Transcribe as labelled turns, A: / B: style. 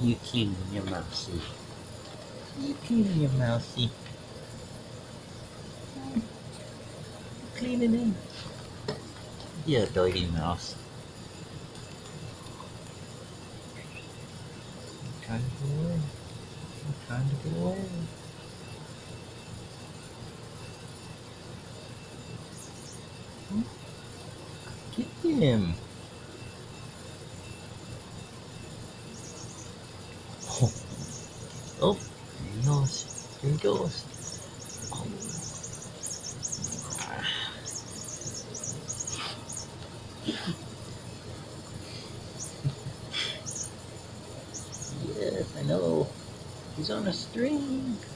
A: You cleaning your mousey. You cleaning your mousey. You cleaning him. You dirty mouse. I'm trying to get away. I'm trying to get away. Get him. Oh, oh, there he goes. There he goes. Oh. Yes, I know. He's on a string.